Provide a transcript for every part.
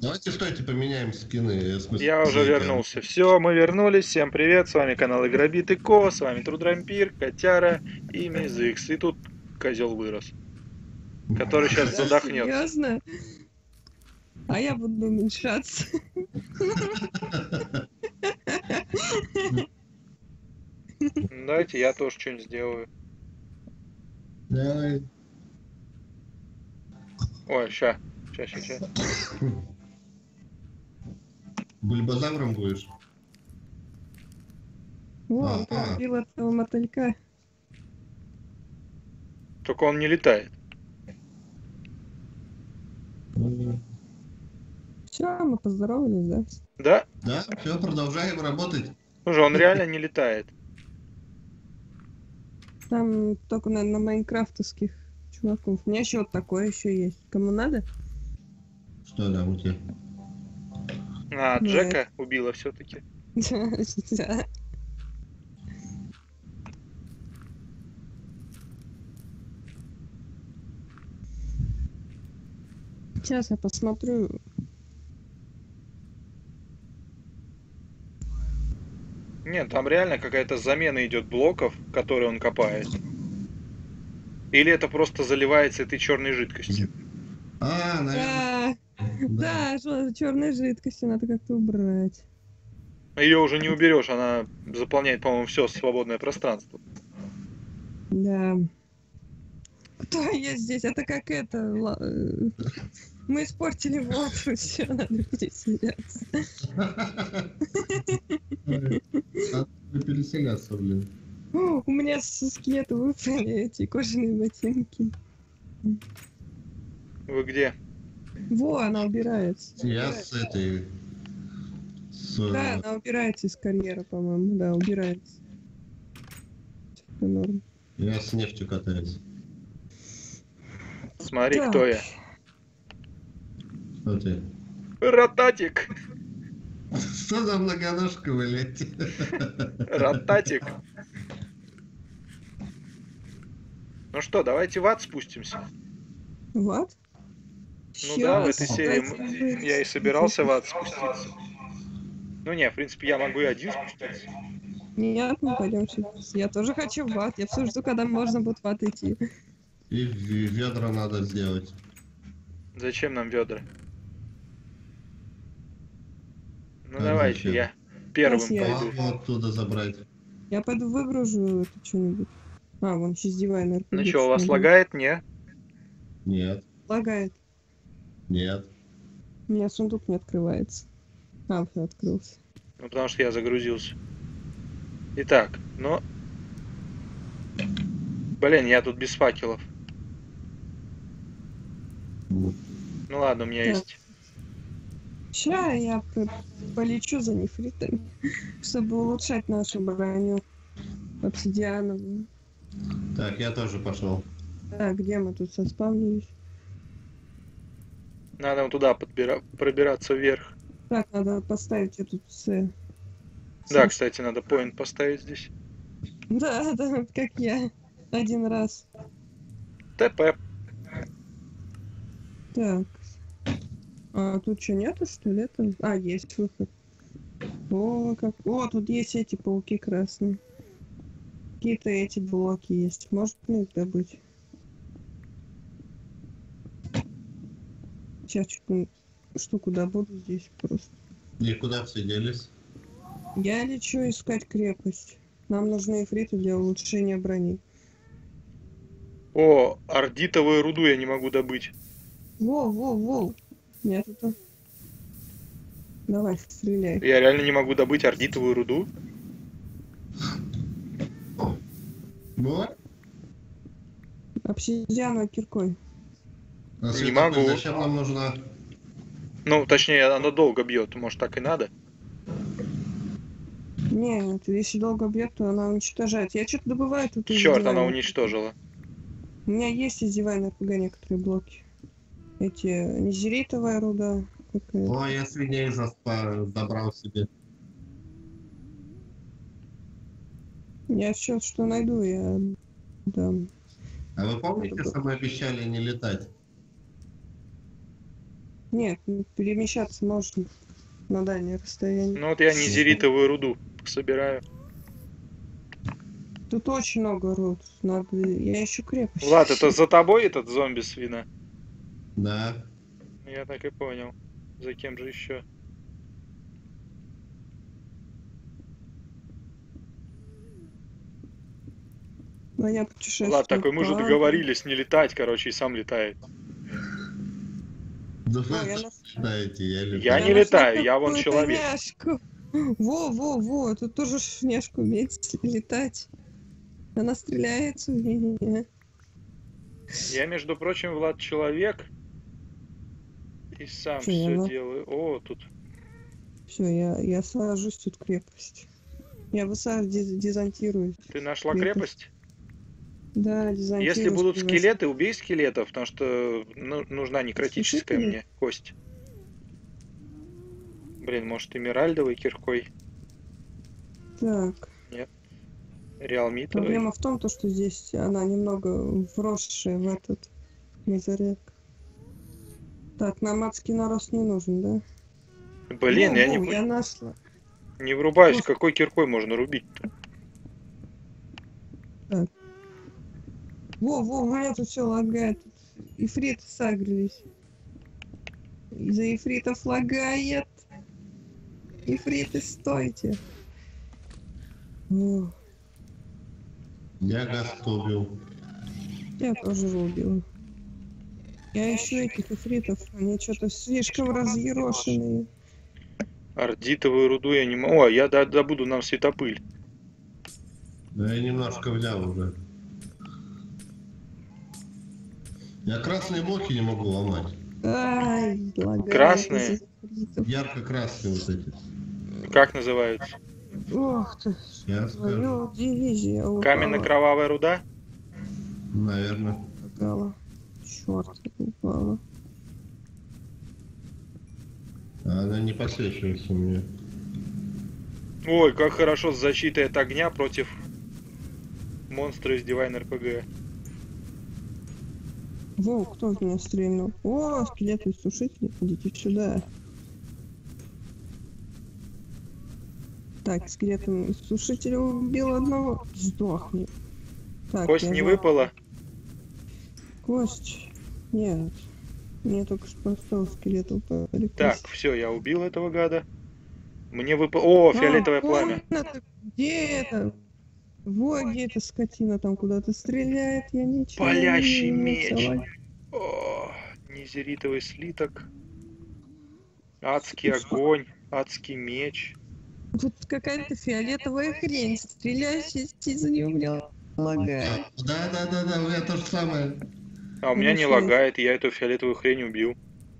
Давайте, стойте, поменяем скины. В смысле, Я уже вернулся. Все, мы вернулись. Всем привет. С вами канал Игробит и Ко. С вами Трудрампир, Котяра и Мизыкс. И тут козел вырос, который сейчас Да, задохнется. серьезно? А я буду уменьшаться. Давайте я тоже что-нибудь сделаю. Давай. Ой, ща. Бульбазавром будешь? Вон, ты Ага. убил этого мотылька. Только он не летает. Все, мы поздоровались, да? Да? Да, все, продолжаем работать. Слушай, он реально не летает. Там только на майнкрафтовских чуваков. У меня еще вот такое еще есть. Кому надо? Что там у тебя? А, Ну, Джека убила все-таки. Да. Сейчас я посмотрю. Нет, там реально какая-то замена идет блоков, которые он копает. Или это просто заливается этой черной жидкостью. А, наверное. Да, что черной жидкостью надо как-то убрать. Ее уже не уберешь, она заполняет, по-моему, все свободное пространство. Да. Кто есть здесь? Это как это... Мы испортили воду, все, надо переселяться. Надо переселяться, блин. У меня с скелета выпали эти кожаные ботинки. Вы где? Во, она убирается. Я с этой... Да, она убирается из карьера, по-моему. Да, убирается. Всё норм. Я с нефтью катаюсь. Смотри, Так. кто я. Что ты? Ротатик! Что за многоножка, блядь? Ротатик! Ну что, давайте в ад спустимся. Вот. Ну да, в этой Щас, серии дайте я и собирался в ад спуститься. Ну не, в принципе, я могу и один спуститься. Нет, мы пойдем сейчас. Я тоже хочу в ад. Я все жду, когда можно будет в ад идти. И ведра надо сделать. Зачем нам ведра? Ну Как давайте, зачем? я первым Сейчас я- пойду. Лаву оттуда забрать. Я пойду выгружу это что-нибудь. А, вон сейчас дивайн Ну что, у вас лагает? Не? Нет, Лагает. нет. У меня сундук не открывается. А, все открылся. Ну потому что я загрузился. Итак, ну... Блин, я тут без факелов. Ну ладно, у меня Так. есть. Ща я полечу за нефритами, чтобы улучшать нашу броню обсидиановую. Так, я тоже пошел. Так, где мы тут соспавнились? Надо вот туда пробираться вверх. Так, надо поставить эту С. Да, кстати, надо поинт поставить здесь. Да, да, как я. Один раз. ТП. Так. А тут что, нету, что ли? Это... А, есть выход. О, как... О, тут есть эти пауки красные. Какие-то эти блоки есть. Может, мне их добыть? Сейчас чуть штуку добуду здесь просто. И куда все делись? Я лечу искать крепость. Нам нужны эфриты для улучшения брони. О, ордитовую руду я не могу добыть. Воу. Нет, это... Давай, стреляй. Я реально не могу добыть ордитовую руду. Вот. Обсидиановой киркой. А Не Света, могу. зачем нам нужна? Ну, точнее, оно долго бьет. Может, так и надо? Нет, если долго бьет, то она уничтожает. Я что-то добываю тут из Черт, она дивана. уничтожила. У меня есть из дивана РПГ некоторые блоки. Эти незеритовая руда. Какая-то. О, я свиней забрал себе. Я сейчас что найду, я дам. А вы помните, что мы обещали не летать? Нет, перемещаться можно на дальнее расстояние. Ну вот я низеритовую руду собираю. Тут очень много руд. Надо... Я ищу крепость. Влад, это за тобой этот зомби-свина? Да. Я так и понял. За кем же еще? Но я путешествую. Влад такой, мы же по- договорились не летать, короче, и сам летает. Да вы Ой, я нас- считаете, я летаю. Я не нашла летаю, я вон какую-то человек. няшку. Во, тут тоже няшка умеет летать. Она стреляет в меня. Я, между прочим, Влад, человек. И сам Чё, все я- делаю. О, тут. Все, я сажусь тут крепость. Я дезонтируюсь. Ты нашла Крепость. крепость? Да, дезонтируюсь. Если будут превращаюсь. скелеты, убей скелетов, потому что нужна некротическая Слушай, мне кость. Блин, может, эмеральдовой киркой? Так, Реалмитовой? проблема в том, то, что здесь она немного вросшая в этот мезорек. Так, нам адский нарост не нужен, да? Блин, я Во, я не, нашла. не врубаюсь, Слушай. какой киркой можно рубить-то. Во, у меня тут все лагает. Ифриты сагрились. Из-за ифритов лагает. Ифриты, стойте. О, Я Гаста убил. я тоже его убила. Я ищу этих ифритов. Они что-то слишком разъерошенные. Ордитовую руду я не могу. О, я добуду нам светопыль. Да я немножко взял уже. Я красные блоки не могу ломать. Ай, лагает. Красные? из-за ифритов. Ярко-красные вот эти. Как называются? Ох ты, Я скажу. твою дивизия упала. Каменно-кровавая руда? Наверное. Упала. Черт, упала. А она не подсвечивается у меня. Ой, как хорошо с защитой от огня против монстра из Divine RPG. Во, кто в меня стрельнул? О, скелеты сушители, идите сюда. Так, скелетом сушителя убил одного. Сдохни. Так, Кость я не знаю. выпала? Кость? Нет. Мне только что простого скелета упали. Так, кости. все, я убил этого гада. Мне выпало... О, фиолетовое А, пламя. комната, где это? Во, где эта скотина там куда-то стреляет, я ничего Палящий не меч. вижу. О, низеритовый слиток. Адский огонь. Адский меч. Тут какая-то фиолетовая хрень, стреляющая из-за нее у меня лагает. Да, у меня то же самое. А у меня не Хорошо. лагает, я эту фиолетовую хрень убил.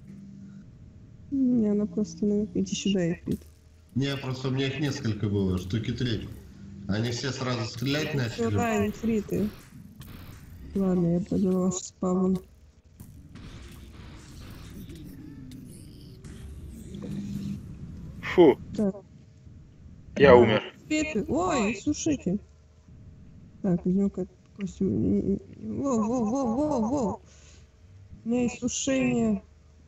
Не, она просто, ну, иди сюда, Эфрит. Не, просто у меня их несколько было, штуки 3. Они все сразу стрелять начали. Сюда, Эфриты. Ладно, я пойду на ваш спавн. Фу, Так. я умер. Эфриты. Ой, слушайте. Так, из него какая-то кость. Во. У меня есть сушение.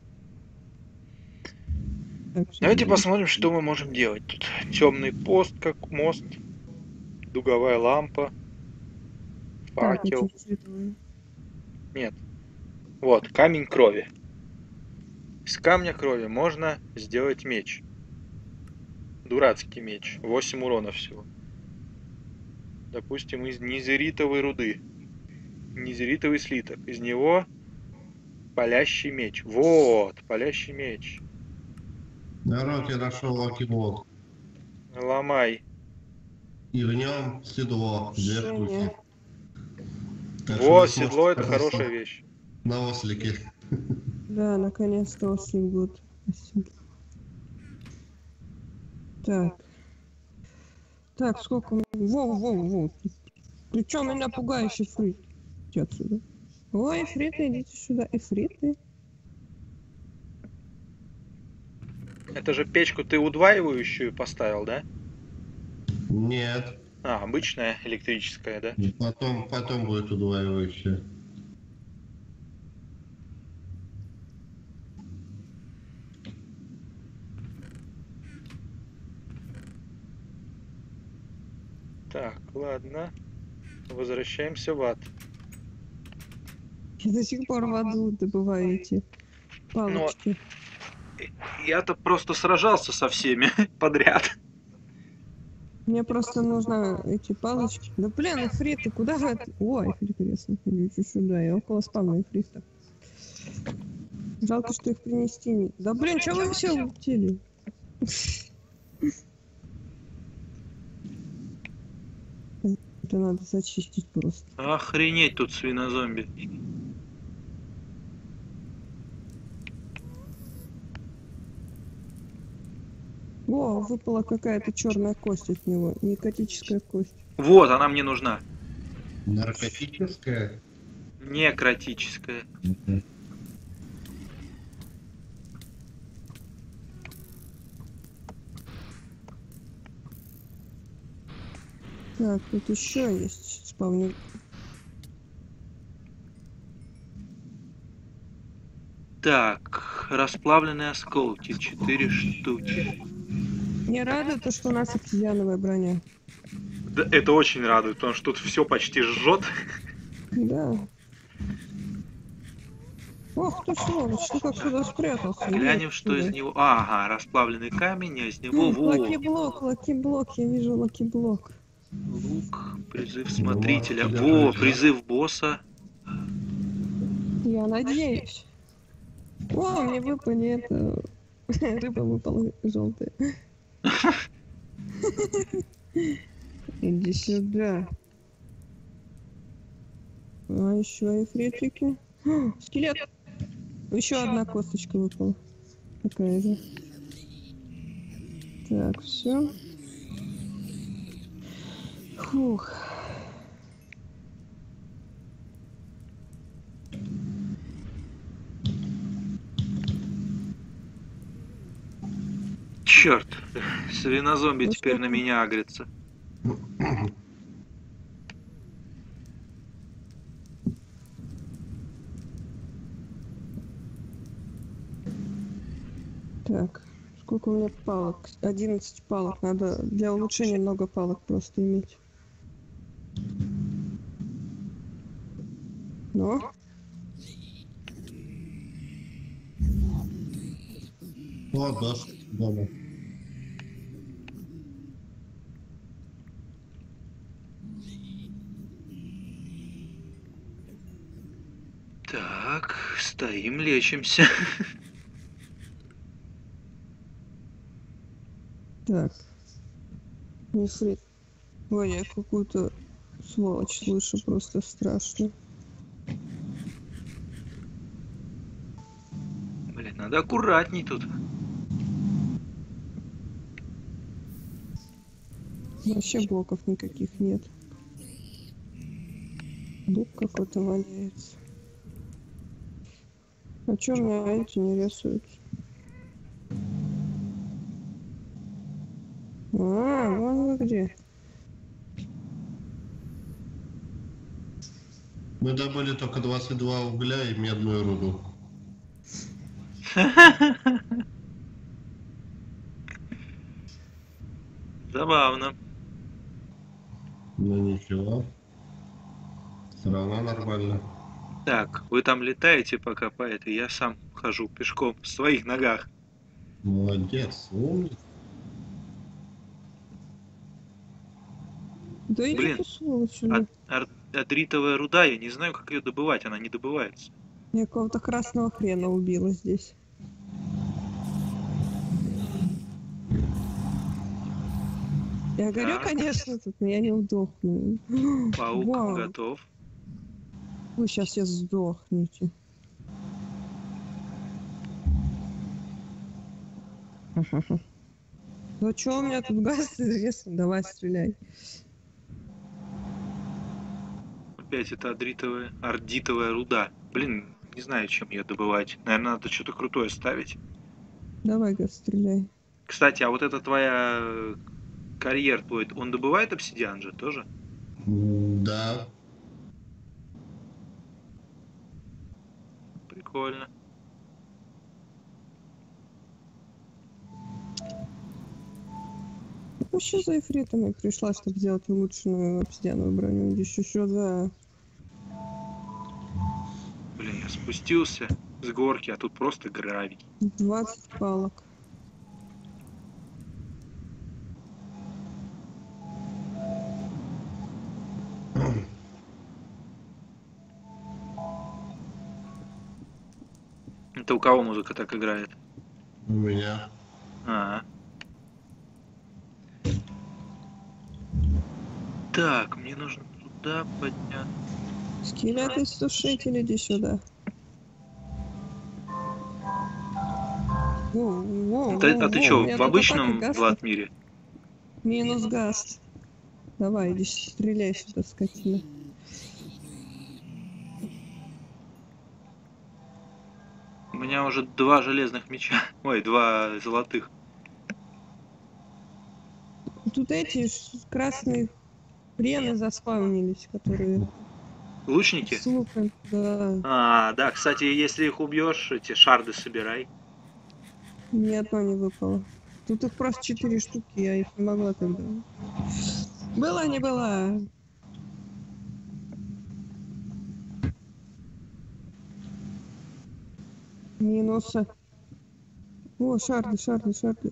Так, всё, Давайте иди. посмотрим, что мы можем делать тут. Темный пост, как мост. Дуговая лампа. Так, Факел. эти цветовые. Нет. Вот, камень крови. Из камня крови можно сделать меч. Дурацкий меч. 8 урона всего. Допустим, из низеритовой руды. Низеритовый слиток. Из него палящий меч. Вот, палящий меч. Народ, я нашел лаки-блок. Ломай. И в нем седло. Две Сушение. штуки. Так что О, вы седло сможете это кататься хорошая вещь. На ослике. Да, наконец-то ослик будет. Спасибо. Так. Так, сколько... Во. Причем меня пугающий фрит. Иди отсюда. Ой, эфриты, идите сюда. Эфриты. Это же печку ты удваивающую поставил, да? Нет. А, обычная электрическая, да? Потом будет удваивающее. Так, ладно. Возвращаемся в ад. Я до сих пор в аду добываю эти Но палочки. я-то просто сражался со всеми подряд. Мне просто нужно эти палочки. Да блин, эфриты, куда вы это... О, эфрит интересно. Идите сюда, я около спавна эфрита. Жалко, что их принести не... Да блин, чего вы все улетели? Это надо зачистить просто. Охренеть тут свинозомби. О, выпала какая-то черная кость от него. Некотическая кость. Вот, она мне нужна. Наркотическая? Некротическая. Так, тут еще есть спавнер. Так, расплавленные осколки, 4 штуки. Не радует то, что у нас обсидиановая броня. Да, это очень радует, потому что тут все почти жжет. Да. Ох ты сволочь, ты как сюда спрятался? Глянем, Иди что из отсюда. него. Ага, расплавленный камень, а из него Лаки-блок, я вижу лаки-блок. лук, призыв Ну, смотрителя. тебя Во, повезет. призыв босса. Я надеюсь. О, мне выпали это... Рыба выпала желтая. Иди сюда. А еще эфритики. Скелет. Еще одна косточка выпала. Такая же. Так, все. Фух. Черт, свинозомби Ну теперь что на ты? меня агрится. Так, сколько у меня палок? 11 палок. Надо для улучшения много палок просто иметь. Но? О, доска дома. Так, стоим, лечимся. Так. Нефрит. Ой, я какую-то сволочь слышу, просто страшно. Блин, надо аккуратней тут. Вообще блоков никаких нет. Лук какой-то валяется. А чё у меня эти не рисуются? А, вон вы где. Мы добыли только 22 угля и медную руду. Забавно. Ну ничего. Все равно нормально. Так, вы там летаете пока по этой, я сам хожу пешком в своих ногах. Молодец, умница. Да иди Блин, ты, сволочь, а- уже. адритовая руда, я не знаю, как ее добывать, она не добывается. Я какого-то красного хрена убила здесь. Я горю, Так. конечно, тут, но я не удохну. Паук Вау. готов. Вы сейчас все сдохнете. Ну чё у меня тут газ известно? Давай стреляй. Опять это ардитовая руда. Блин, не знаю, чем ее добывать. Наверное, надо что-то крутое ставить. Давай, газ, стреляй. Кстати, а вот эта твоя карьер твой, он добывает обсидиан же тоже? Да. Прикольно. вообще за эфритами пришла, чтобы сделать улучшенную обсидиановую броню. Здесь еще за... Блин, я спустился с горки, а тут просто гравий. 20 палок. Это у кого музыка так играет? У меня. А. Так, мне нужно туда подняться. Скелеты-сушители, иди сюда. А ты что, в обычном Владмире? Минус газ. Давай, иди стреляй сюда, скотина. У меня уже 2 железных меча. Ой, 2 золотых. Тут эти красные хрены заспавнились, которые Лучники? с луком. Да, А, да, кстати, если их убьешь, эти шарды собирай. ни одно не выпало. Тут их просто 4 штуки, я их не могла тогда. Была, не была. Минусы. О, шарды, шарды, шарды.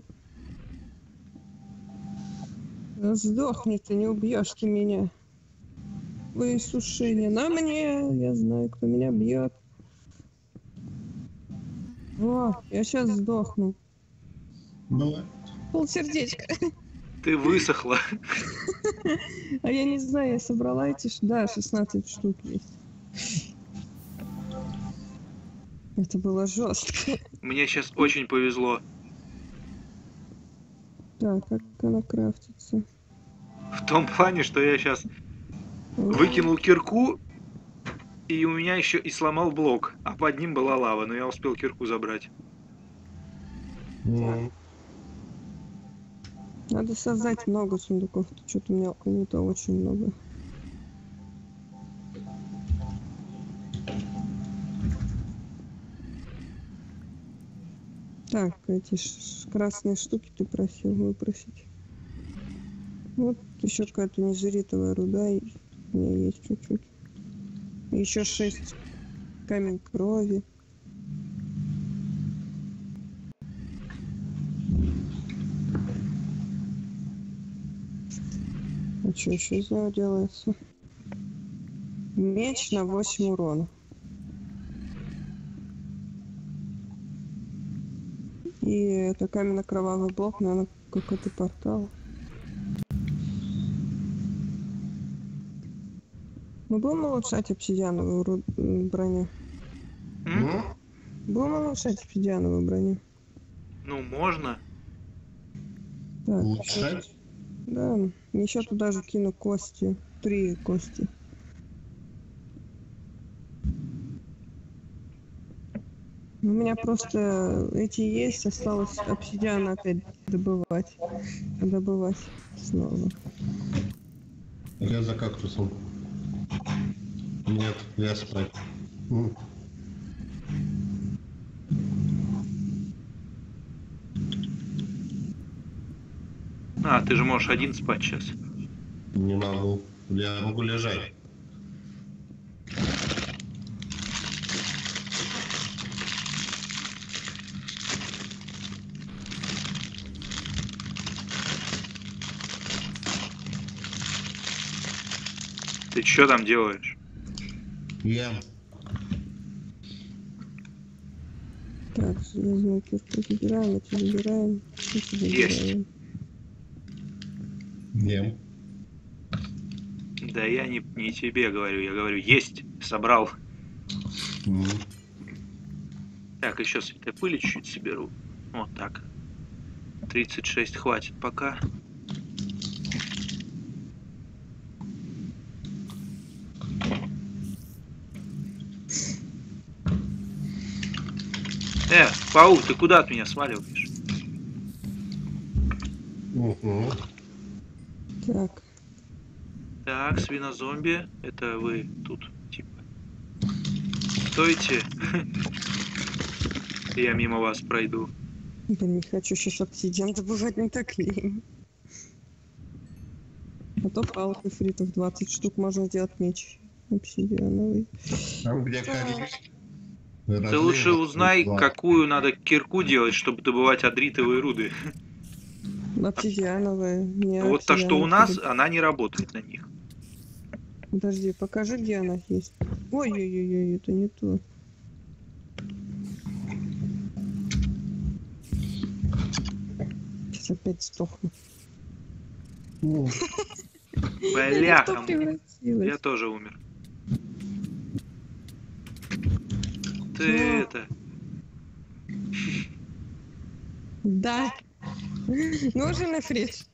Да сдохни ты, не убьешь ты меня. Высушение на мне. Я знаю, кто меня бьет. О, я сейчас сдохну. Бывает. Полсердечка. Ты высохла. А я не знаю, я собрала эти... Да, 16 штук есть. Это было жестко. Мне сейчас очень повезло. Так, как она крафтится? В том плане, что я сейчас выкинул кирку, и у меня еще и сломал блок, а под ним была лава, но я успел кирку забрать. Надо создать много сундуков. Что-то у меня лута очень много. Так, эти красные штуки ты просил выпросить. Вот еще какая-то незеритовая руда. И у меня есть чуть-чуть. Еще 6 камень крови. А что еще из него делается? Меч на 8 урона. И это каменно-кровавый блок, наверное, какой-то портал. Мы будем улучшать обсидиановую броню? Будем улучшать обсидиановую броню? Ну, можно. Так, Улучшать? да, еще туда же кину кости. 3 кости. У меня просто эти есть, осталось обсидиан опять добывать. Добывать снова. Я за кактусом. Нет, я спать. А, ты же можешь один спать сейчас. Не могу. Я могу лежать. Ты что там делаешь? Ем. Так, железную кирку забираем, эти забираем. Эти Есть. забираем. Ем. Да я не тебе говорю, я говорю, есть, собрал. Так, еще святой пыли чуть-чуть соберу. Вот так. 36 хватит пока. Паук, ты куда от меня сваливаешь? Так, Так, свинозомби, это вы тут, типа. Стойте. Я мимо вас пройду. блин, не хочу сейчас обсидиан добывать, не так лень. А то палок ифритов 20 штук можно сделать меч обсидиановый. Там, где коричневый. Ты лучше узнай, какую надо кирку делать, чтобы добывать адритовые руды. Обсидиановая. Не Но вот та, что у обсидиановая. нас, она не работает на них. Подожди, покажи, где она есть. Ой-ой-ой, это не то. Сейчас опять сдохну. Ну, Бляха, Что превратилось? я тоже умер. Ты Ну. это... Да. Нужен эфрит.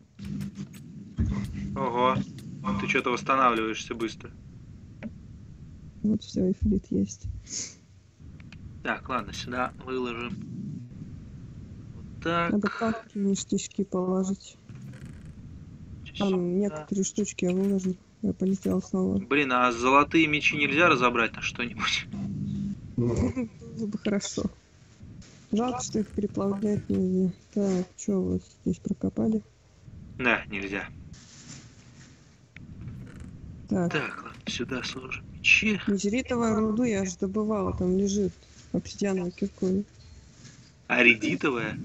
Ого, ты что-то восстанавливаешься быстро. Вот все, эфрит есть. Так, ладно, сюда выложим. Вот так. Надо папки в ништячки положить. Там Сюда. некоторые штучки я выложил. Я полетел снова. Блин, а золотые мечи нельзя разобрать на что-нибудь? ну, Было бы хорошо. Жалко, что их переплавлять нельзя. Так, что вы здесь прокопали? Да, нельзя. Так, Так, ладно, сюда сложим мечи. незеритовую руду я же добывала, там лежит. Обсидиановой киркой. А редитовая?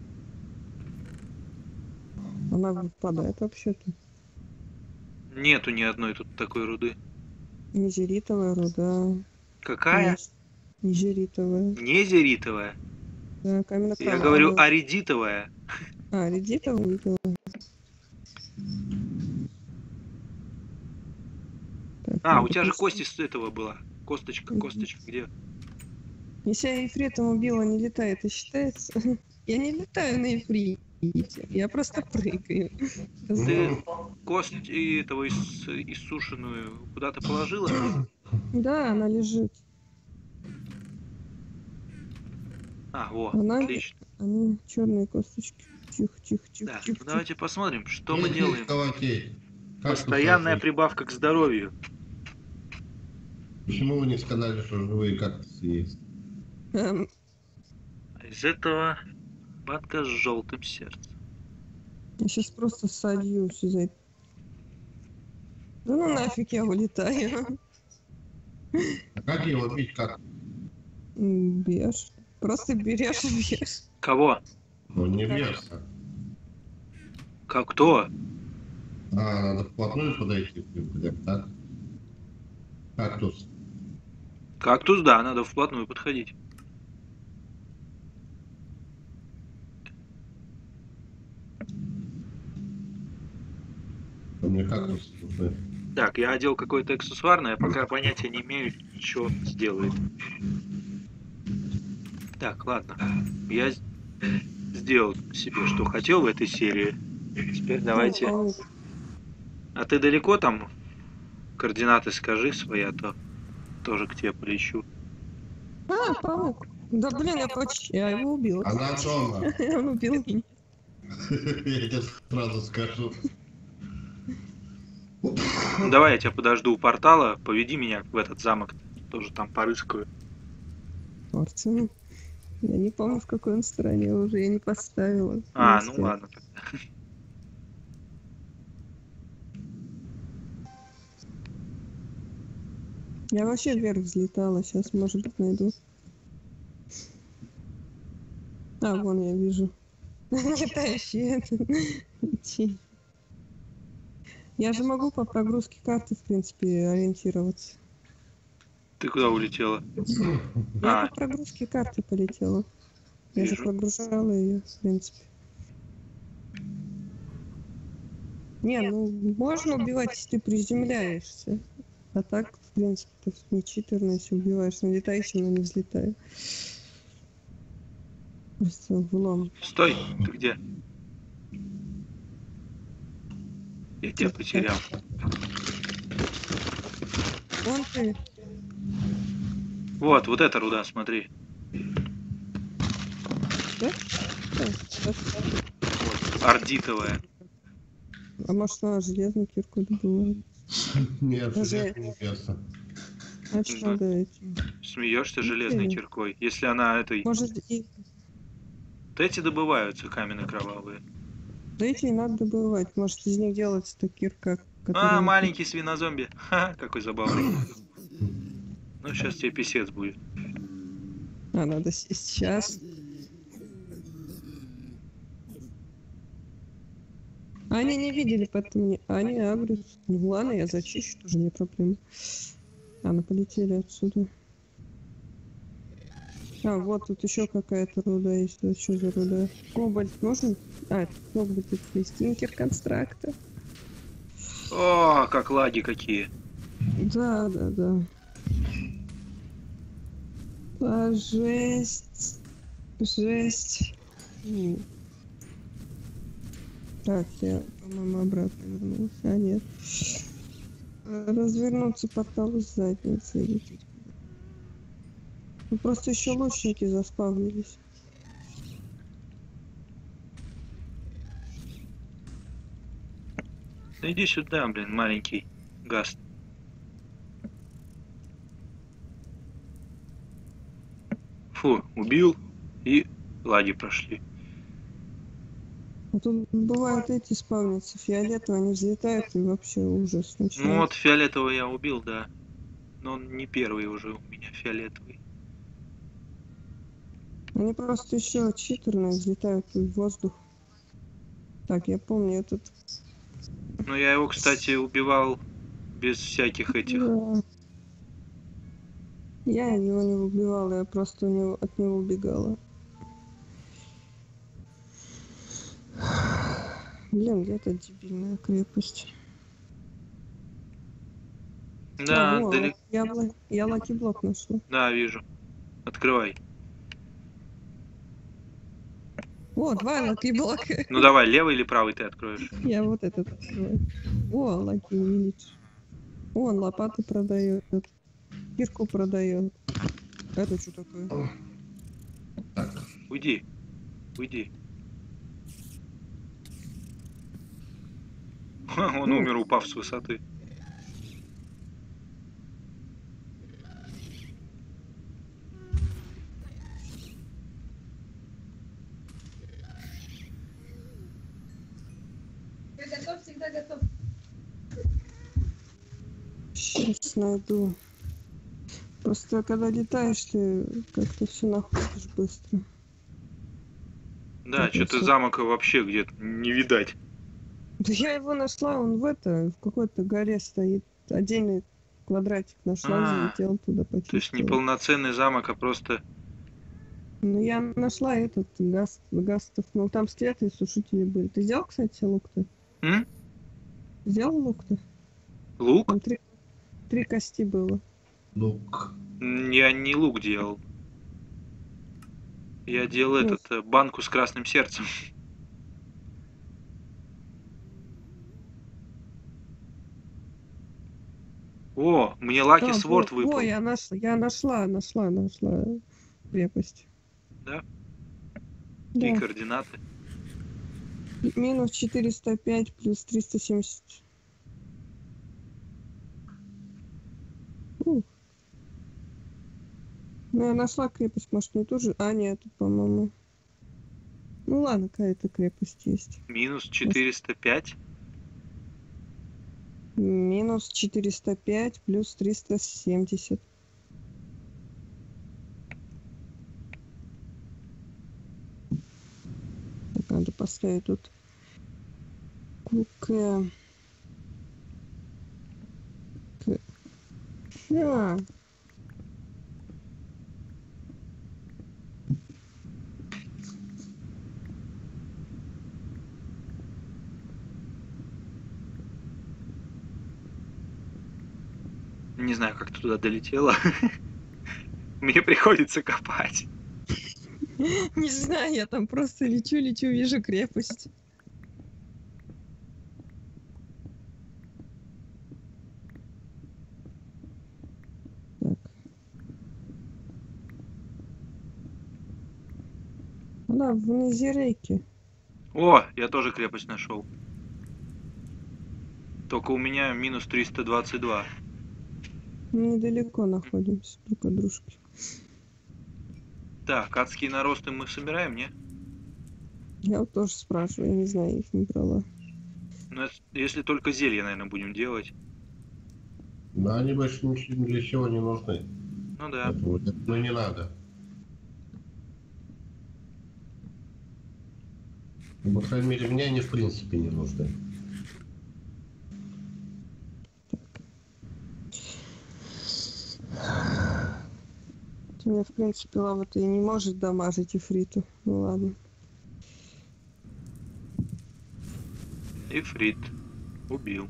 Она выпадает вообще-то. Нету ни одной тут такой руды. Незеритовая руда. Какая? Есть. Незеритовая. Не зеритовая. Да, каменно Я говорю аредитовая. А, редитовая видела. Так, А, надо у тебя же просто- кости с этого была. Косточка, косточка, где? Если я ифритом убила, не летает, это считается? Я не летаю на ифрите, я просто прыгаю. Ты кость и этого иссушенную куда-то положила? Да, она лежит. А, во, Она- отлично. Они черные косточки. Тихо, тихо, тихо, Так, тихо, ну давайте посмотрим, что мы есть делаем. колотей. Как Постоянная тут прибавка к здоровью. Почему вы не сказали, что живые кактусы есть? тихо. А из этого банка с желтым сердцем. Я сейчас просто сольюсь из-за этого. Да ну нафиг я улетаю. А как его бить? Как? Бьешь. Просто берешь и бьешь. Кого? Он не бьется. Как кто? А, надо вплотную подойти к ним, хотя бы так. Кактус. Кактус, да, надо вплотную подходить. А мне кактус нужны. Так, я одел какой-то аксессуар, но я пока понятия не имею, что сделает. Так, ладно. Я сделал себе, что хотел в этой серии. Теперь давайте... Ну, А ты далеко там? Координаты скажи свои, а то тоже к тебе полечу. А, паук. Да блин, я почти. Я его убила. Она зона. Он убил меня. Я тебе сразу скажу. Ну, давай я тебя подожду у портала, поведи меня в этот замок. Тоже там порыскаю. Порцию. Я не помню, в какой он стороне уже. Я не поставила. А, Не ну успела. ладно. Я вообще вверх взлетала. Сейчас, может быть, найду. А, вон я вижу. Летающие. Тень. Я же могу по прогрузке карты, в принципе, ориентироваться. Ты куда улетела? Я А. по прогрузке карты полетела. Я же Вижу. прогружала ее, в принципе. Не, ну можно убивать, если ты приземляешься. А так, в принципе, ты не читерно, если убиваешь на летающем, но не взлетая. Просто влом. Стой, ты где? Я тебя потерял. Вон ты. Вот эта руда, смотри. Да? Ордитовая. А может, она железную кирку добывает? Нет, Даже- железо не бьется. Значит, Мгм. надо этим. Смеешься железной Мгм. киркой. Если она этой... Может, и... Вот эти добываются каменно-кровавые. Да эти и надо добывать. Может, из них делается кирка который... маленький свинозомби. Ха, какой забавный. Ну, сейчас тебе писец будет. А, надо сесть сейчас. Они не видели, поэтому они агрятся. Ну ладно, я зачищу, тоже не проблема. А, ну полетели отсюда. А, вот тут еще какая-то руда есть. Вот что за руда? Кобальт нужен? А, это мог быть это стинкер констракта. О, как лаги какие. Да, да, да. А, жесть. Жесть. Так, я, по-моему, обратно вернулся. А, нет. Развернуться портал с задницы. Лететь. Ну, просто еще лучники заспавнились. Да иди сюда, блин, маленький гаст. Фу, убил, и лаги прошли. А тут бывают эти спавнятся фиолетовые, они взлетают и вообще ужас Ну начинается. вот фиолетового я убил, да. Но он не первый уже у меня фиолетовый. Они просто еще читерные, взлетают в воздух. Так, я помню этот... Но я его, кстати, убивал без всяких этих. Да. Я его не убивала, я просто от него убегала. Блин, где эта дебильная крепость? Да, во, далеко. я лаки-блок нашла. Да, вижу. Открывай. О, 2 лаки-блока. Ну давай, левый или правый ты откроешь? Я вот этот открою. О, лаки увеличь. О, он лопаты продает. Кирку продает. Это что такое? Уйди. Уйди. Ха, он умер, упав с высоты. Ты готов, всегда готов. Сейчас найду. Просто когда летаешь, ты как-то все находишь быстро. Да, Так, что-то всё. замка вообще где-то не видать. Да я его нашла, он в какой-то горе стоит. Отдельный квадратик нашла, А, залетел туда, То есть почистила. не полноценный замок, а просто... Ну, я нашла этот гастов. Ну, там скелеты и сушители были. Ты сделал, кстати, лук-то? М? Сделал лук-то? Лук? Там три кости было. Лук. Я не лук делал. Я делал Ну, банку с красным сердцем. О, мне Лаки Сворд выпал. О, я нашла крепость. Да? Да. Какие координаты? Минус 405 плюс 370. Ух. Ну, я нашла крепость, может, не ту же? А, нет, тут, по-моему. Ну ладно, какая-то крепость есть. Минус 405? Минус 405 плюс 370. Так, надо поставить тут КУК. А. Не знаю, как ты туда долетела. Мне приходится копать. Не знаю, я там просто лечу, вижу крепость. Так. Она в Незерейке. О, я тоже крепость нашел. Только у меня минус 322. Мы недалеко находимся друг от дружки. Так, адские наросты мы собираем, не? Я вот тоже спрашиваю, я не знаю, я их не брала. Ну, если только зелья, наверное, будем делать. Но они больше ничего для чего не нужны. Ну да. Ну не надо. Ну, по крайней мере, мне они в принципе не нужны. У меня, в принципе, лава-то и не может дамажить ифриту. Ну ладно. Ифрит. Убил.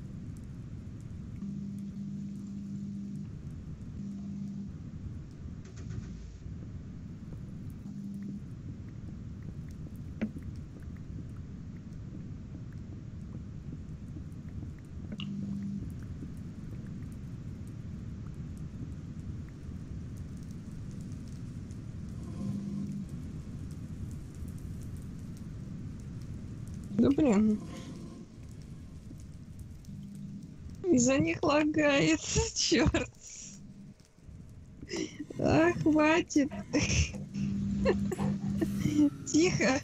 Да блин. Из-за них лагает, черт. А, хватит. Тихо.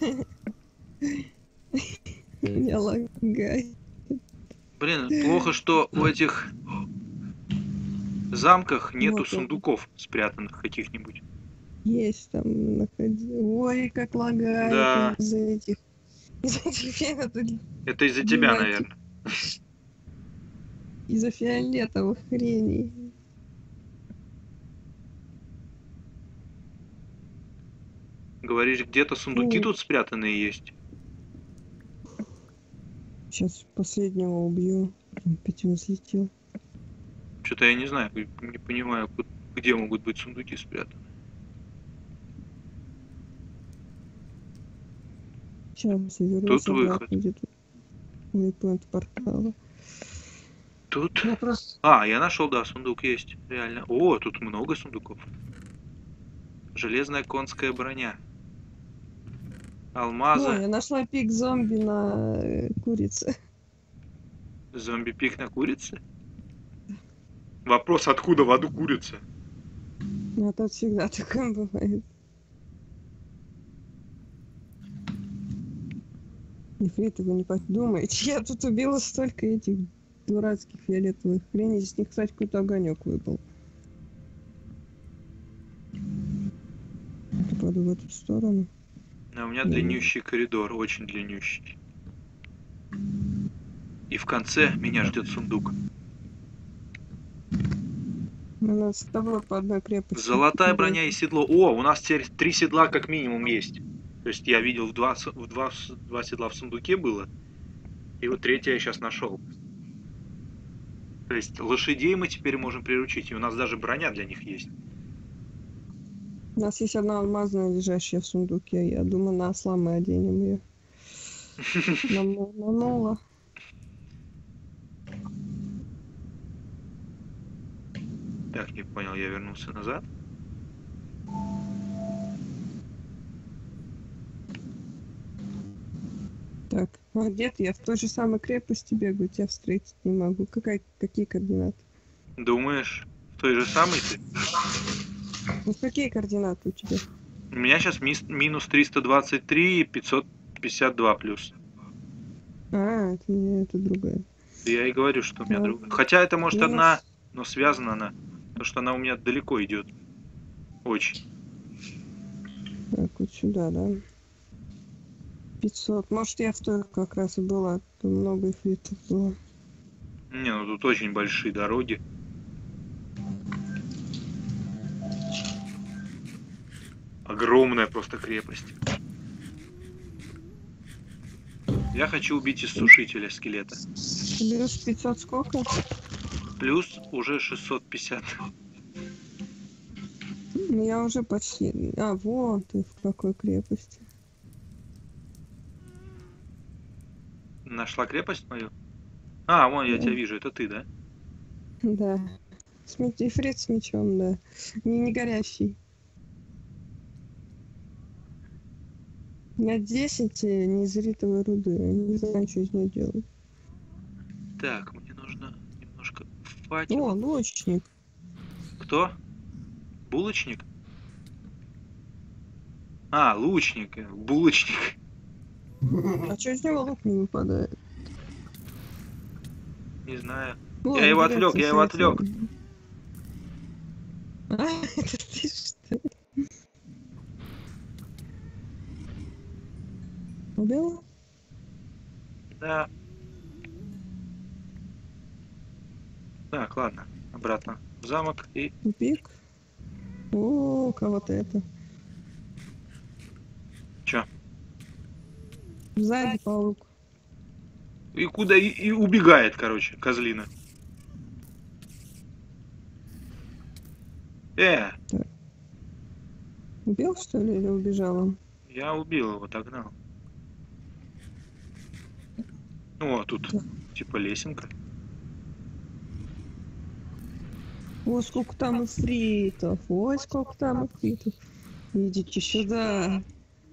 Меня лагает. Блин, плохо, что в этих замках нету Вот это. сундуков спрятанных каких-нибудь. Есть там находи. Ой, как лагает Да. из-за этих. Из-за этих фиолетовых. Это из-за тебя, Динамики. наверное. Из-за фиолетовых хреней. Говоришь, где-то сундуки Ну. тут спрятанные есть? Сейчас последнего убью. Опять он взлетел. Что-то я не знаю, не понимаю, где могут быть сундуки спрятаны. Сейчас я вернусь Тут обратно, выход. где тут вейпоинт портала. Тут... Я просто... А, я нашел, да, сундук есть, реально. О, тут много сундуков. Железная конская броня. О, Алмазы. я нашла пик зомби на курице. Зомби-пик на курице? Вопрос, откуда в аду курица? Ну, а тут всегда такое бывает. Ифрит, вы не подумайте, я тут убила столько этих дурацких фиолетовых хреней. Из них, кстати, какой-то огонек выпал. Я пойду в эту сторону. А у меня длиннющий коридор, очень длиннющий. И в конце меня ждет сундук. У нас с тобой по одной крепости. Золотая броня и седло. О, у нас теперь 3 седла как минимум есть. То есть я видел два седла в сундуке было. И вот третье я сейчас нашел. То есть лошадей мы теперь можем приручить. И у нас даже броня для них есть. У нас есть одна алмазная, лежащая в сундуке. Я думаю, на осла мы оденем ее. Намнула. Так, не понял, я вернулся назад. Так, а где ты? Я в той же самой крепости бегаю, тебя встретить не могу. Какие координаты? Думаешь, в той же самой ты? Ну, какие координаты у тебя? У меня сейчас минус 323 и 552 плюс. А, это другая. Я и говорю, что у меня Да. другая. Хотя это может Минус. одна, но связана она. Потому что она у меня далеко идет. Очень. Так, вот сюда, да? 500. Может, я в той как раз и была. Там много эфритов было. Не, ну тут очень большие дороги. Огромная просто крепость. Я хочу убить иссушителя скелета. Плюс 500 сколько? Плюс уже 650. Ну, я уже почти... А, вон ты в какой крепости. Нашла крепость мою? А, вон я Да. тебя вижу, это ты, да? Да. Эфрит с мечом, да. Не горящий. У меня 10 неизритовой руды. Я не знаю, что из нее делать. Так, мне нужно немножко факел. О, лучник. Кто? Булочник? А, лучник, булочник. А что из него лук не выпадает? Не знаю. О, Я его блядь, отвлек, я его отвлек. А, это ты что ли? Убила? Да. Так, ладно. Обратно в замок и... Тупик? О, кого-то это. Чё? Сзади паук. И куда? И убегает, короче, козлина. Убил, что ли, или убежал он? Я убил его, догнал. Ну, а тут типа лесенка. О, сколько там эфритов. Ой, сколько там эфритов. Идите сюда.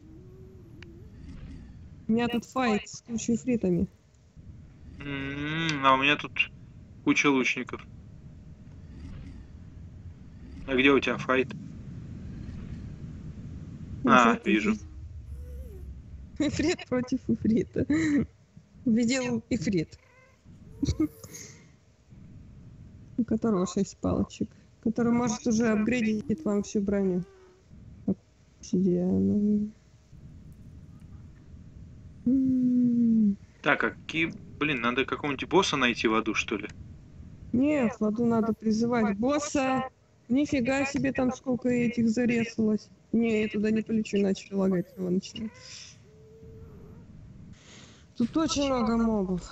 У меня тут файт с кучей эфритами. А у меня тут куча лучников. А где у тебя файт? А, Эфрит вижу. Эфрит против эфрита. Победил эфрит. У которого 6 палочек. Который может уже апгрейдить вам всю броню. Обсидиана. Так, а какие... Блин, надо какого-нибудь босса найти в аду, что ли? Нет, в аду надо призывать босса. Нифига себе там сколько этих зарезалось. Не, я туда не полечу, иначе лагать его начну. Тут очень много мобов.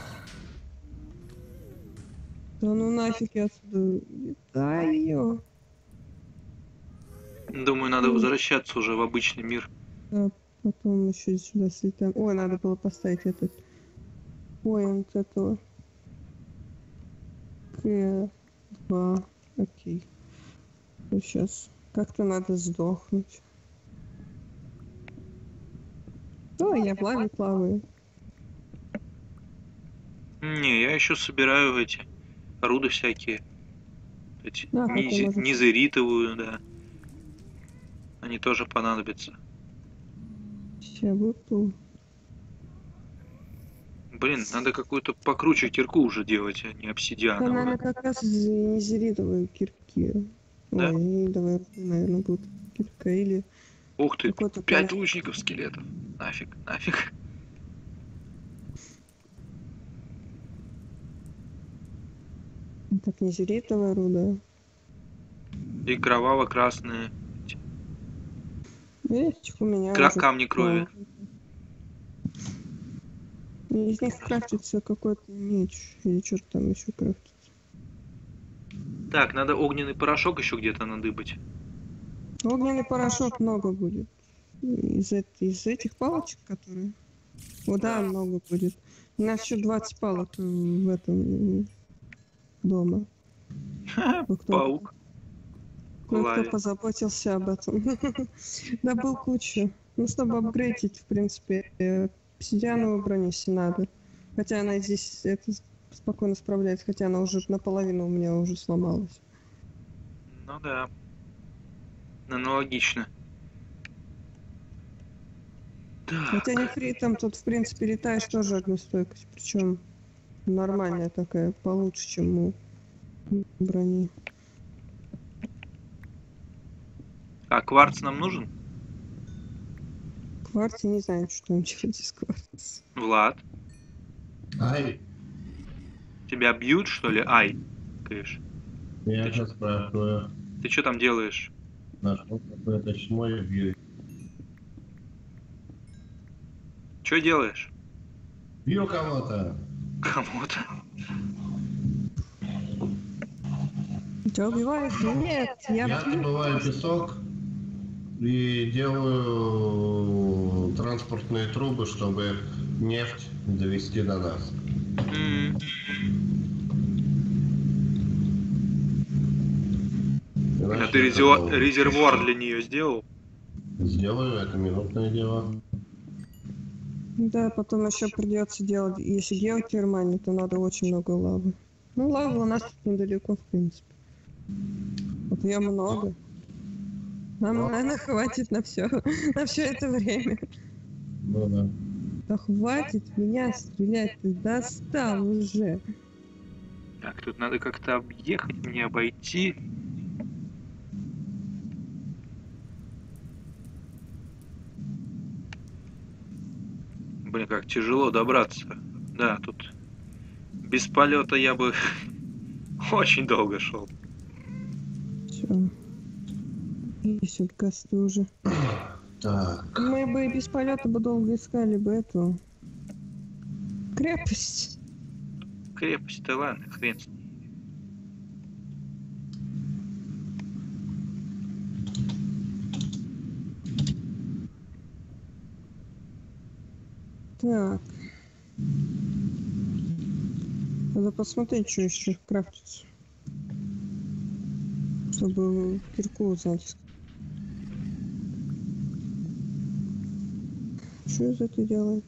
Да ну нафиг я отсюда летаю. Думаю, надо возвращаться уже в обычный мир. Да, потом еще сюда слетаем. Ой, надо было поставить этот поинт этого. К2. Окей. Сейчас как-то надо сдохнуть. Да, я в лаве плаваю. Не, я еще собираю эти руды всякие. Эти Да, потом можно- низеритовую, да. Они тоже понадобятся. Сейчас выплыл. Блин, надо какую-то покруче кирку уже делать, а не Да, обсидиановую. наверное, как раз из незеритовой кирки. Да? Ой, незеритовая, наверное, будет кирка или Ух ты, какой-то 5 там- лучников скелетов. Нафиг, нафиг. Так, незеритовая руда. И кроваво-красные Видите, у меня уже камни крови. много. Из них крафтится какой-то меч или что-то там еще крафтится. Так, надо огненный порошок еще где-то надыбать. Огненный порошок много будет. Из этих палочек, которые... О, да, много будет. У нас еще 20 палок в этом дома. Паук. Кое-кто позаботился об этом. Добыл кучу. Ну, чтобы апгрейдить, в принципе, обсидиановую броню, если надо. Хотя она здесь это спокойно справляется, хотя она уже наполовину у меня уже сломалась. Ну да. Аналогично. Хотя Так. нефритом тут, в принципе, летаешь тоже огнестойкость. Причем нормальная такая, получше, чем у брони. А кварц нам нужен? Кварц, я не знаю, что там делать из кварца. Влад, Ай, тебя бьют, что ли? Ай, говоришь. я Ты сейчас спрашиваю. Ты что там делаешь? Нашел какое-то чмо и бью. Что делаешь? Бью кого-то. Кому-то. Тебя убивают? Нет, Я я добываю песок и делаю транспортные трубы, чтобы нефть довести до нас. М, А Иначе ты это долго. резервуар для нее сделал? Сделаю, это минутное дело. Да, потом еще придется делать, если геотермальный, то надо очень много лавы. Ну, лавы у нас тут недалеко, в принципе. Вот ее много. Нам, наверное, хватит на все это время. Ну да. Да хватит меня стрелять, ты достал уже. Так, тут надо как-то объехать, мне обойти. Блин, как тяжело добраться. Да, тут без полета я бы очень долго шел. Все. Есть вот косты уже. Так. Мы бы без полета бы долго искали бы эту крепость. Крепость-то ладно, хрен с ней. Так. Надо посмотреть, что еще крафтится. Чтобы кирку узнать. Что из этого делает?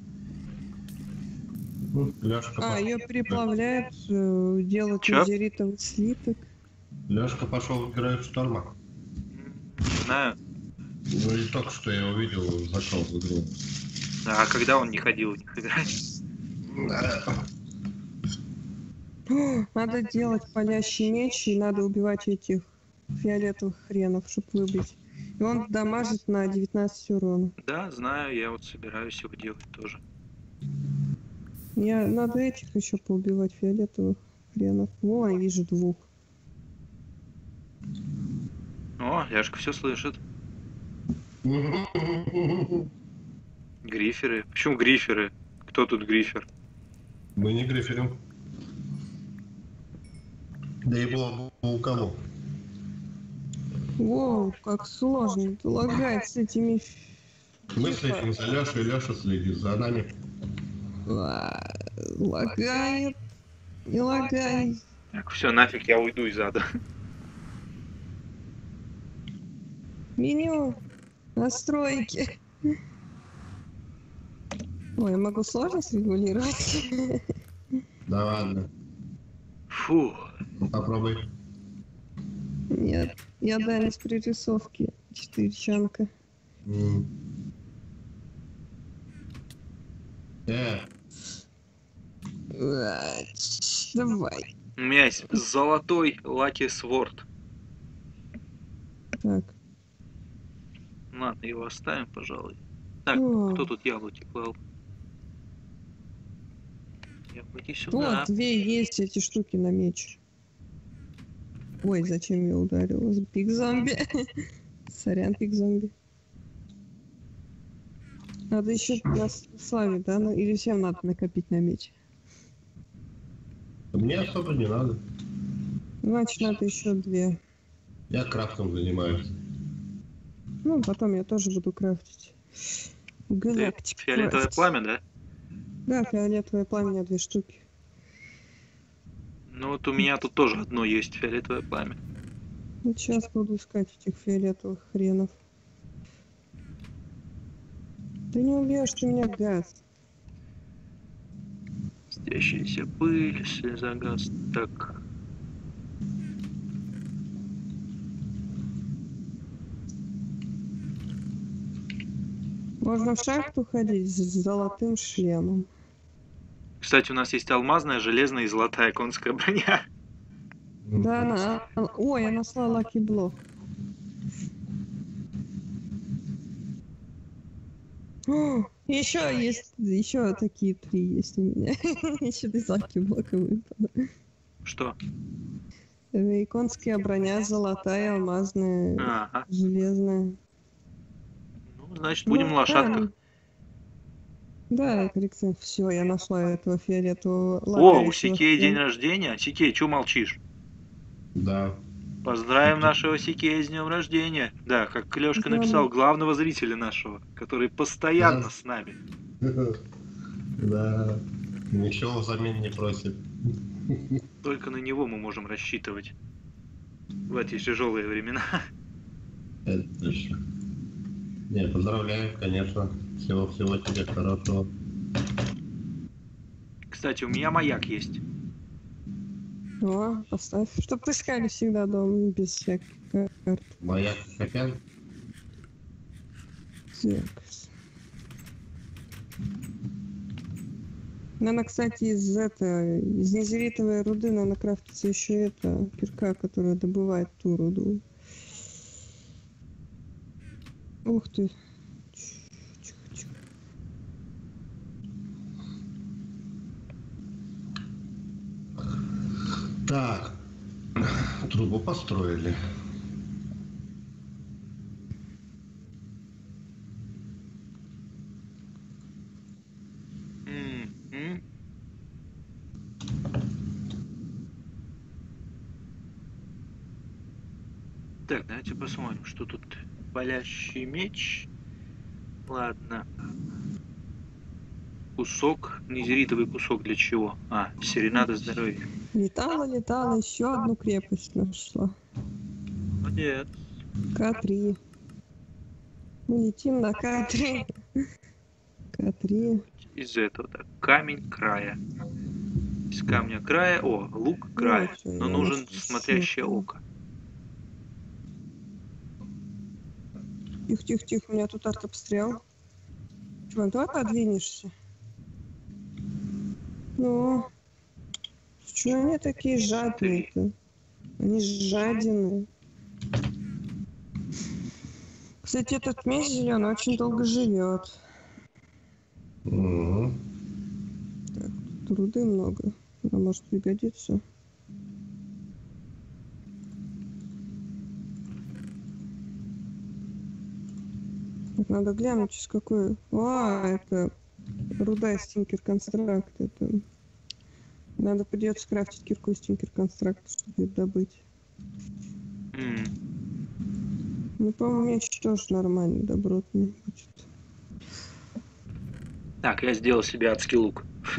Лёшка, А, ее переплавляют, делают Чё? азеритовый слиток. Лёшка пошел в Героев Шторма. Знаю. Ну и только что я увидел, зашел в игру. А когда он не ходил в них играть? О, надо делать палящий меч, и надо убивать этих фиолетовых хренов, чтобы выбить. И он дамажит на 19 урона. Да, знаю, я вот собираюсь его делать тоже. Надо этих еще поубивать, фиолетовых хренов. Во, я вижу двух. О, Ляшка все слышит. Гриферы. Почему гриферы? Кто тут грифер? Мы не гриферим. Да и было бы у кого. Воу, как сложно. Это лагает с этими... Мы следим за Лешей, Леша следит за нами. Лагает. Не лагай. Так, все, нафиг, я уйду из ада. Меню. Настройки. Ой, я могу сложность регулировать. Да ладно. Фу. Ну, попробуй. Нет, я дальность пририсовки 4 чанка. М. Давай. У меня есть золотой Lucky Sword. Так. Ладно, его оставим, пожалуй. Так, О. кто тут яблоки клал? Яблоки сюда. Вот, две есть эти штуки на меч. Ой, зачем я ударила? Пик-зомби. Сорян, пик-зомби. Надо еще нас славить, да? Ну, или всем надо накопить на меч? Мне особо не надо. Значит, надо еще две. Я крафтом занимаюсь. Ну, потом я тоже буду крафтить. Ты Галактик фиолетовое крафт. пламя, да? Да, фиолетовое пламя, у меня 2 штуки. Ну вот у меня тут тоже одно есть фиолетовое пламя. Вот сейчас буду искать этих фиолетовых хренов. Ты не убьешь ты меня, газ. Стящаяся пыль, слезогаз. Так. Можно в шахту ходить с золотым шлемом. Кстати, у нас есть алмазная, железная и золотая конская броня. Да, она... Ой, я нашла лаки блок. Еще есть, еще такие 3 есть у меня. Еще 2 лаки блока выпало. Что? Иконская броня, золотая, алмазная, Ага. железная. Ну, значит, будем на лошадках. Да, коррекция. Все, я нашла этого фиолетового О, у лагающего Сикея день хрена. рождения. Сикей, чё молчишь? Да. Поздравим нашего Сикея с днем рождения. Да, как Лёшка Да. написал, главного зрителя нашего, который постоянно Да. с нами. Да. Ничего взамен не просит. Только на него мы можем рассчитывать в эти тяжелые времена. Это точно. Не, поздравляю, конечно. Всего-всего тебе хорошего. Кстати, у меня маяк есть. О, поставь. Чтоб искали всегда дом без всяких карт. Маяк Хопян. Так. Надо, кстати, из незеритовой руды надо крафтиться еще это, кирка, которая добывает ту руду. Ух ты. Тихо. Так, трубу построили. М. Так, давайте посмотрим, что тут. Палящий меч. Ладно. Кусок, незеритовый кусок для чего? А, серенада здоровья. Летала, еще одну крепость нашла. Молодец. К3. Мы летим на К3. К3. Из этого, так, камень края. Из камня края, о, лук края. Вот, Но я нужен нашла смотрящее ссылку. око. Тихо, у меня тут артобстрел. Чувак, давай подвинешься. Ну, чё они такие жадные-то? Они жадины. Кстати, этот меч зеленый очень долго живет. Угу. Так, тут руды много. Она может пригодиться. Так, надо глянуть, из какой... это руда из Tinker Construct. Это... Надо придется крафтить кирку из Tinker Construct, чтобы ее добыть. Ну, по-моему, меч тоже нормальный, добротный будет. Так, я сделал себе адский лук.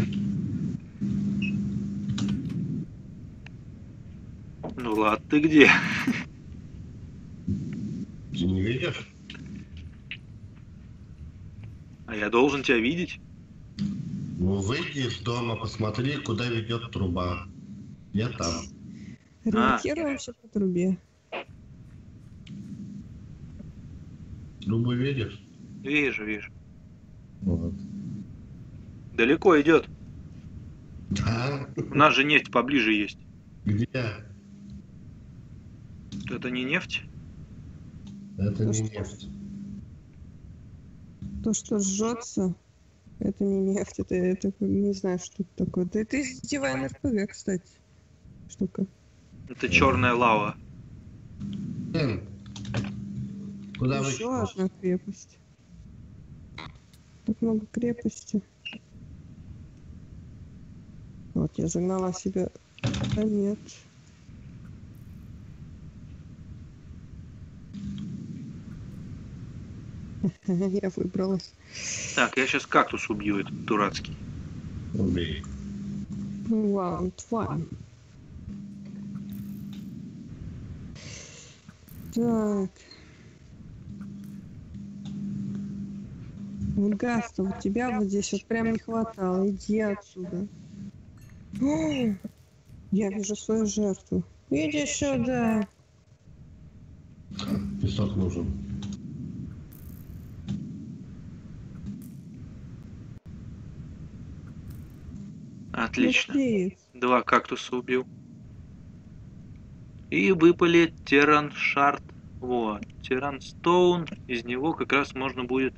Ну, Влад, ты где? Ты не видишь? А я должен тебя видеть? Ну, выйди из дома, посмотри, куда ведет труба. Я там. Ориентируемся по трубе. Трубу видишь? Вижу. Вот. Далеко идет. Да? У нас же нефть поближе есть. Где? Это не нефть? Это То, не что- нефть. То, что жжется, это не нефть, это не знаю, что это такое. Да это из Divine RPG, кстати. Штука. Это черная лава. Блин. Куда вы? Еще одна крепость. Так много крепости. Вот, я загнала себе. А нет. Я выбралась. Так, я сейчас кактус убью, этот дурацкий. Убей. Раунд 1. Так. Вот газ-то у тебя вот здесь вот прям не хватало. Иди отсюда. О, я вижу свою жертву. Иди сюда. Песок нужен. Отлично. Быстрее. 2 кактуса убил. И выпали Терраншард. Вот. Терранстоун. Из него как раз можно будет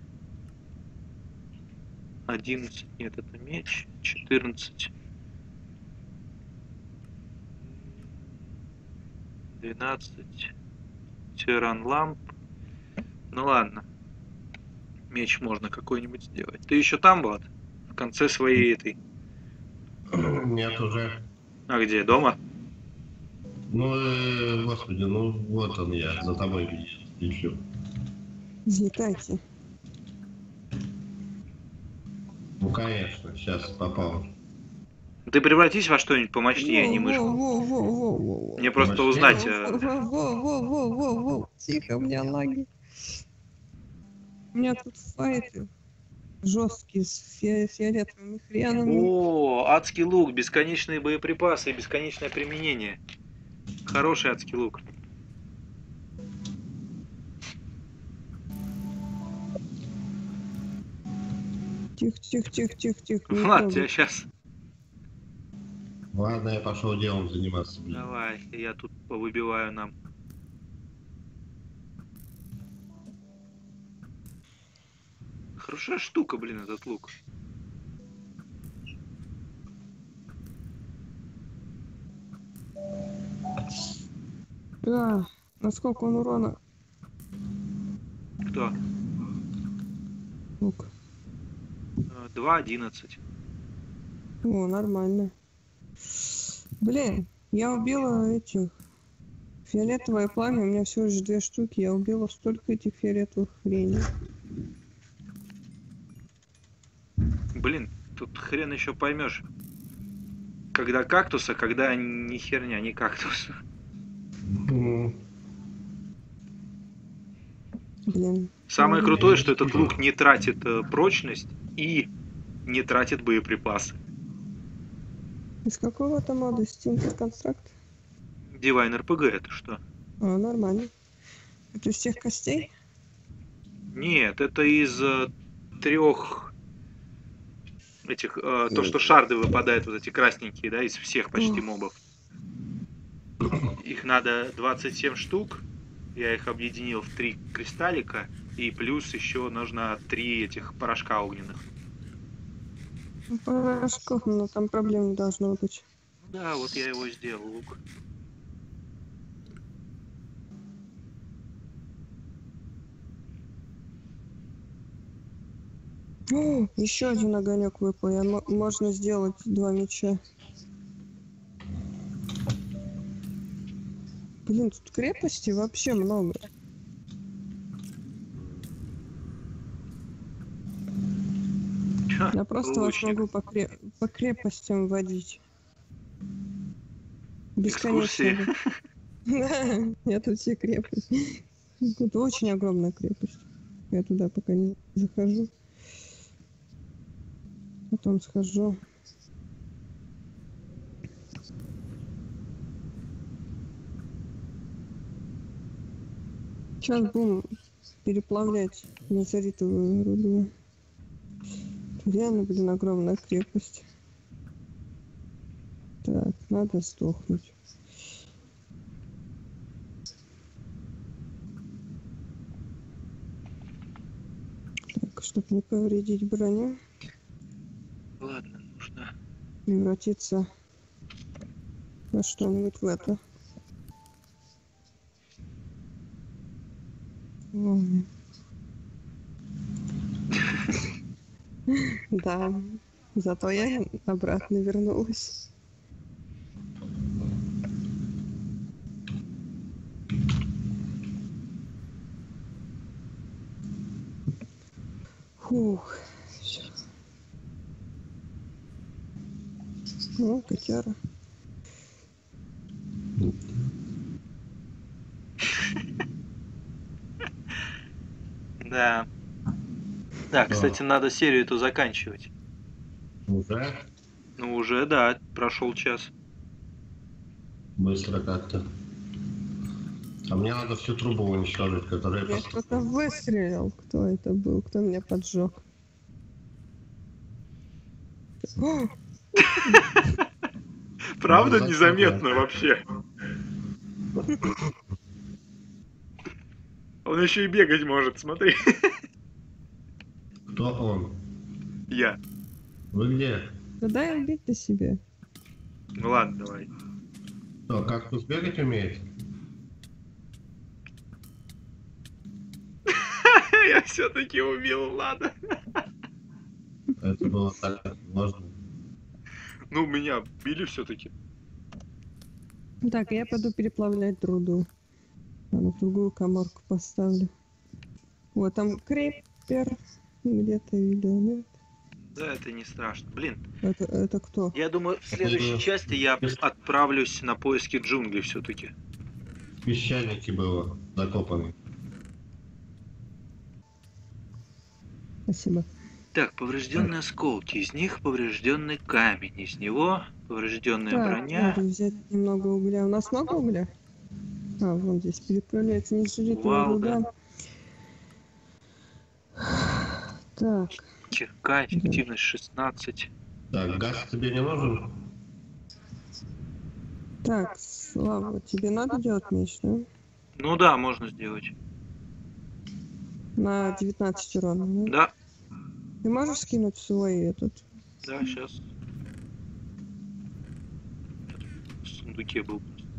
11. Нет, это меч. 14. 12. Тиранламп. Ну ладно. Меч можно какой-нибудь сделать. Ты еще там, Влад? В конце своей этой. Нет уже. А где? Дома? Ну, господи, ну вот он я, за тобой ищу. Взлетайте. Ну, конечно, сейчас попал. Ты превратись во что-нибудь помощнее, а не мышку. Во-во-во-во-во-во. Мне просто Помощнее? узнать. Во-во-во-во-во-во. Тихо, у меня лаги. У меня тут файты жесткие с фиолетовыми хренами. О, адский лук, бесконечные боеприпасы и бесконечное применение. Хороший адский лук. Тихо, тихо, тихо, тихо, тихо. не Влад, трогай. тебя сейчас... Ладно, я пошел делом заниматься, блин. Давай, я тут повыбиваю нам. Хорошая штука, блин, этот лук. А, насколько он урона? Кто? Лук. 2.11. О, нормально. Блин, я убила этих. Фиолетовое пламя, у меня всего лишь 2 штуки. Я убила столько этих фиолетовых хреней. Блин, тут хрен еще поймешь. Когда кактус, а когда не херня, не кактус. Блин. Самое Ладно. крутое, что этот лук не тратит прочность и не тратит боеприпасы. Из какого то мода? Steam Construct? Divine RPG это что? А, нормально. Это из всех костей? Нет, это из 3 этих, то, что шарды выпадают, вот эти красненькие, да, из всех почти мобов. Их надо 27 штук. Я их объединил в 3 кристаллика. И плюс еще нужно 3 этих порошка огненных. Порошков, но там проблем не должно быть. Да, вот я его сделал, лук. О, еще один огонек выпал. Можно сделать 2 меча. Блин, тут крепости вообще много. Я просто вас лучник. могу по крепостям водить. Экскурсии. Бесконечно. Да, я тут все крепости. Тут очень огромная крепость. Я туда пока не захожу. Потом схожу. Сейчас будем переплавлять незаритовую руду. Реально, блин, огромная крепость. Так, надо сдохнуть. Так, чтобы не повредить броню, Ладно, нужно. превратиться во что-нибудь в это. Ой. Да, зато я обратно вернулась. Фух, всё. Ну, котяра. Да. Да, кстати, надо серию эту заканчивать. Уже Ну, уже, да, прошел час. быстро как-то. А мне надо всю трубу уничтожить, которая... Я кто-то выстрелил. Кто это был? Кто меня поджег? О, Правда Ну, незаметно зачем? вообще? Он еще и бегать может, смотри. Кто он? Я. Вы где? да дай убить-то себе. Ну ладно, давай. Что, кактус бегать умеет? Я все-таки убил, ладно. Это было так сложно. Ну, меня били все-таки. Так, я пойду переплавлять труду. Ладно, в другую коморку поставлю. Вот там крепер. Где-то видел, нет? Да, это не страшно. Блин, Это кто? я думаю, в следующей части я отправлюсь на поиски джунглей все-таки. Песчаники было закопаны. Спасибо. Так, поврежденные осколки. Из них поврежденный камень. Из него поврежденная Так, броня. надо взять немного угля. У нас много угля? А, вон здесь переправляется нежелитая Вау, руда. Так, Кирка, эффективность 16. Так, газ тебе не нужен? Так, Слава, тебе надо делать меч, да? Ну да, можно сделать. На 19 урона, да? Да, Ты можешь скинуть свой этот? да, сейчас. В сундуке был.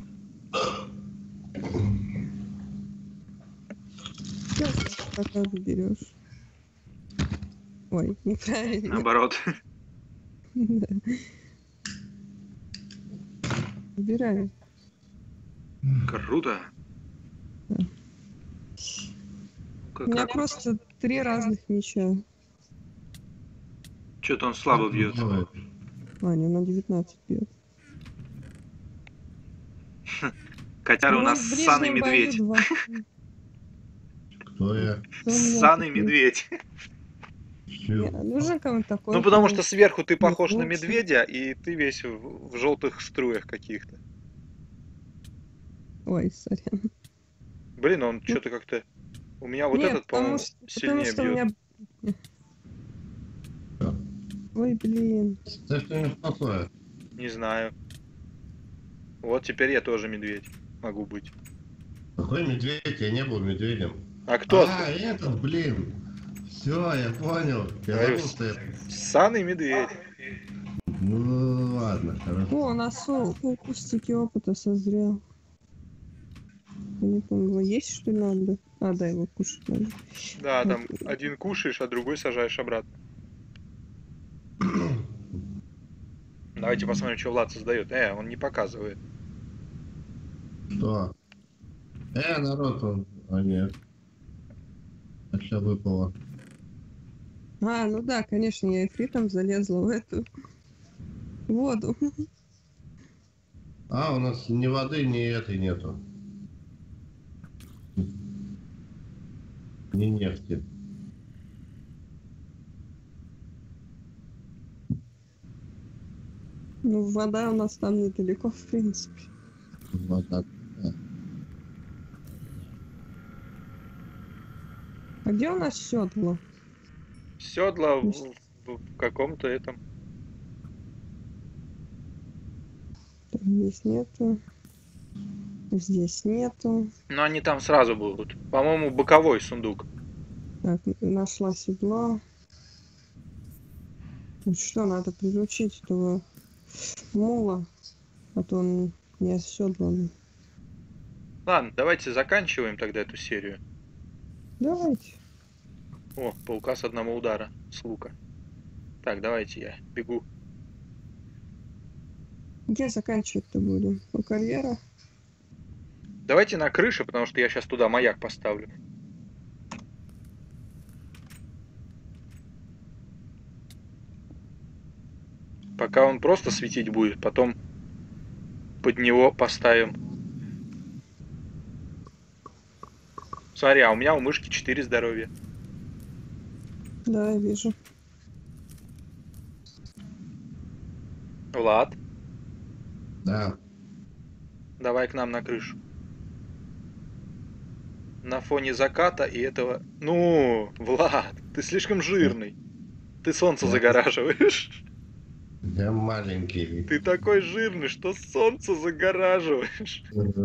Сейчас пока заберешь. Ой, неправильно. Наоборот. Да. Забирай. Круто. Да. Как У меня просто 3 разных меча. Что-то он слабо бьет. Делает. Аня, на 19 бьет. Котяра у Ну, нас в ссаный ближнем бою медведь. 2. Кто я? Ссаный медведь. Чё? Нужен кому-то такой. Ну потому что сверху ты похож на лучше. медведя, и ты весь в желтых струях каких-то. Ой, сорян. Блин, он что-то как-то... У меня вот Нет, этот, по-моему, потому сильнее что у бьет. меня... Что? Ой, блин. Да что-нибудь плохое. Не знаю. Вот теперь я тоже медведь могу быть. Какой медведь? Я не был медведем. А кто? А, этот, блин. Все, я понял. Я Говорю, забыл, что я... Ссаный медведь. Ну, ладно, хорошо. О, у нас кустики опыта созрел. Я не помню, есть что ли надо? А, да, его кушать надо. Да, там один кушаешь, а другой сажаешь обратно. Давайте посмотрим, что Влад создает. Он не показывает. Что? Народ, он... А, нет. А что выпало? А, ну да, конечно, я эфритом залезла в эту воду. А, у нас ни воды, ни этой нету. Ни нефти. Ну, вода у нас там недалеко, в принципе. Вода. А где у нас седло? Седла в каком-то этом. Здесь нету. Здесь нету. Но они там сразу будут. По-моему, боковой сундук. Так, нашла седло. Ну что, надо приручить этого мула, а то он не оседланный. Ладно, давайте заканчиваем тогда эту серию. Давайте. О, паука с одного удара, с лука. Так, давайте я бегу. Где заканчивать-то будем? У карьера? Давайте на крыше, потому что я сейчас туда маяк поставлю. Пока он просто светить будет, потом под него поставим. Смотри, а у меня у мышки 4 здоровья. Да, я вижу. Влад, Да. давай к нам на крышу. На фоне заката и этого... Ну, Влад, ты слишком жирный. Ты солнце загораживаешь. Я маленький. Ты такой жирный, что солнце загораживаешь.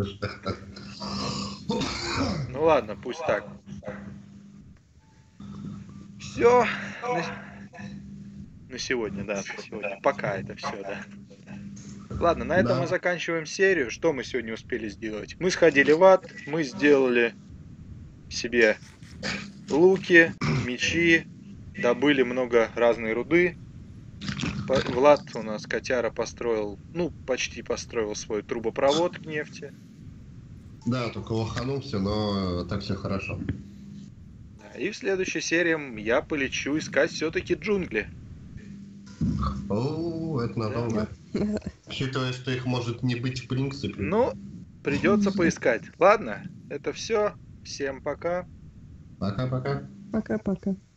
Ну ладно, пусть так. Все. На сегодня, да, на сегодня. Пока это все, да. Ладно, на этом Да. мы заканчиваем серию. Что мы сегодня успели сделать? Мы сходили в ад, мы сделали себе луки, мечи, добыли много разной руды. Влад у нас, котяра, построил, ну, почти построил свой трубопровод к нефти. Да, только лоханулся, но так все хорошо. И в следующей серии я полечу искать все-таки джунгли. О, это надолго. Учитывая, что их может не быть в принципе. Ну, придется поискать. Ладно, это все. Всем пока. Пока-пока. Пока-пока.